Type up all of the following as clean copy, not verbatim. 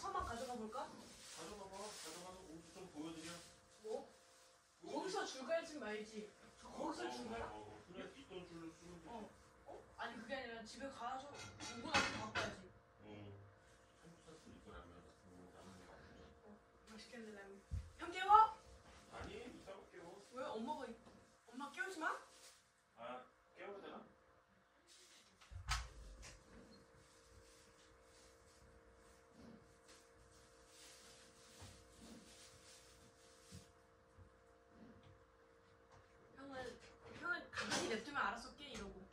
서만 가져가 볼까? 가져가봐. 가져가서 옷 좀 보여드려. 뭐? 거기서 줄 갈지 말지. 거기서 줄 가라? 그냥 있던 줄로 쓰면 되지. 아니 그게 아니라 집에 가서 오고 나서 갖고 와야지. 삼겹살 이거 라면 남는 거 아니야? 맛있겠네 라면. 형 깨워? 아니 이따가 깨워. 왜? 엄마 깨우지 마? 아 깨워야 되나? 형은 가만히 냅두면 알아서 깨 이러고.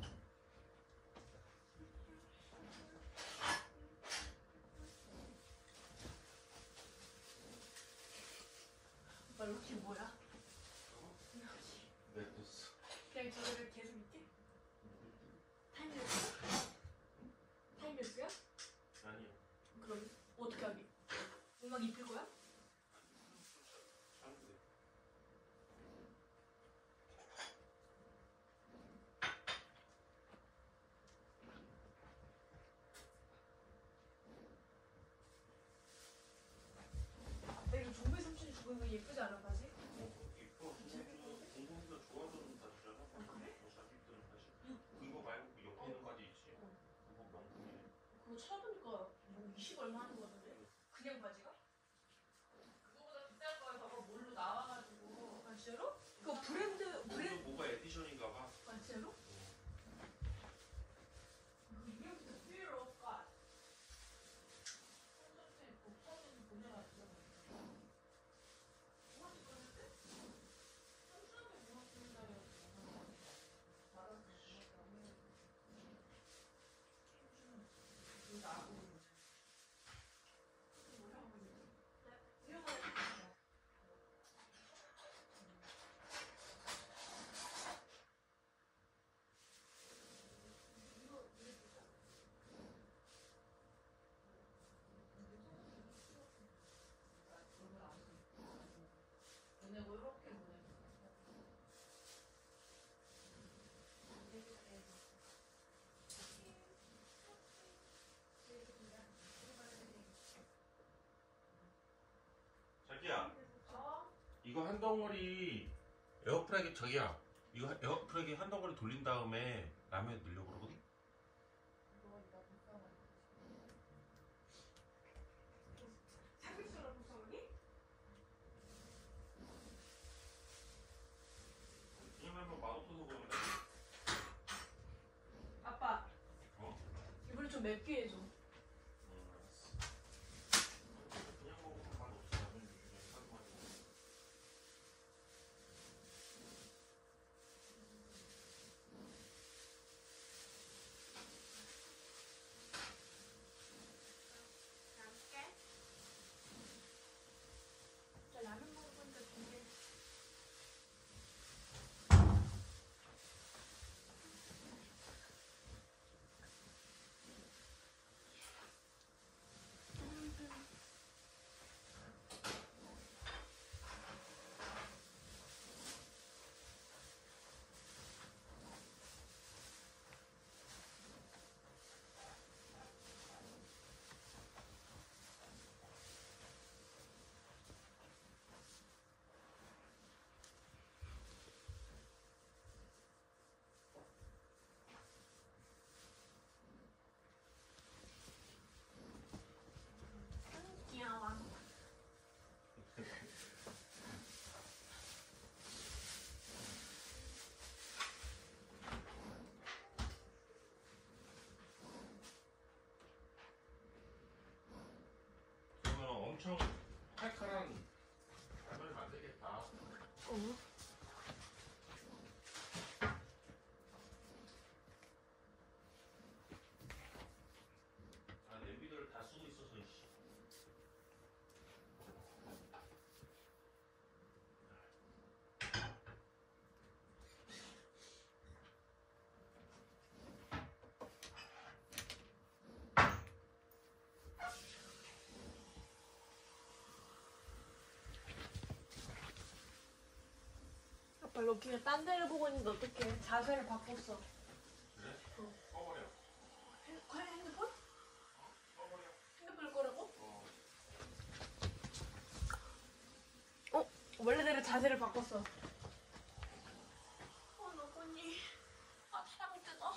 오빠 이렇게 뭐야? 냅뒀어. 그냥 저를 계속 있게? 타임레스야? 타임레스야? 아니야. 그럼 어떻게 하게? 음악 입힐 거야? 하면 돼. 이거 종배 삼촌이 주고 있는 거 예쁘지 않아 바지? 이뻐. 공공이가 좋아하는 바지잖아. 그래? 자기 입던 바지. 그거 말고 그 옆에 있는 바지 있지. 그거 명품이야. 그거 찾아보니까 뭐 20 얼마 하는 거 같은데? 그냥 바지가? 그거보다 비쌀 거에 저거 뭘로 나와가지고. 아 진짜로? 그거 브랜드 그거 뭐가 에디션인가 봐. 아 진짜로? 그 이름부터 필요가. 콘서트에 복사진 보내가지고. 뭐지 그랬는데? 삼촌한테 물어보는다고. 받았어. 이거 알고 있는 거지. 뭐라고 그러지? 이런 거 했어. 보내고 이렇게 보내고. 자기야. 이거 한 덩어리 에어프라이기 저기야. 이거 에어프라이기 한 덩어리 돌린 다음에 라면 넣으려고 그러거든. 삼겹살을 구성하니? 그냥 하면 맛없어서 그러는데. 아빠 어? 이번에 좀 맵게 해줘. 알았어. 그냥 먹으면 맛없어. 라면 요즘에 하도 많이 먹어. 남게. 자 라면 먹을 거니까 준비. 귀여워. 그러면 엄청 칼칼한 라면을 만들겠다. 아 냄비들 다 쓰고 있어서 씨. 아빠 로키가 딴 데를 보고 있는데 어떡해. 자세를 바꿨어. 그래? 꺼버려. 핸드폰? 꺼버려. 핸드폰을 꺼라고? 원래대로 자세를 바꿨어. 너구니. 아, 사람 뜯어.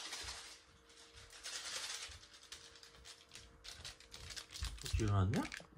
일어났냐?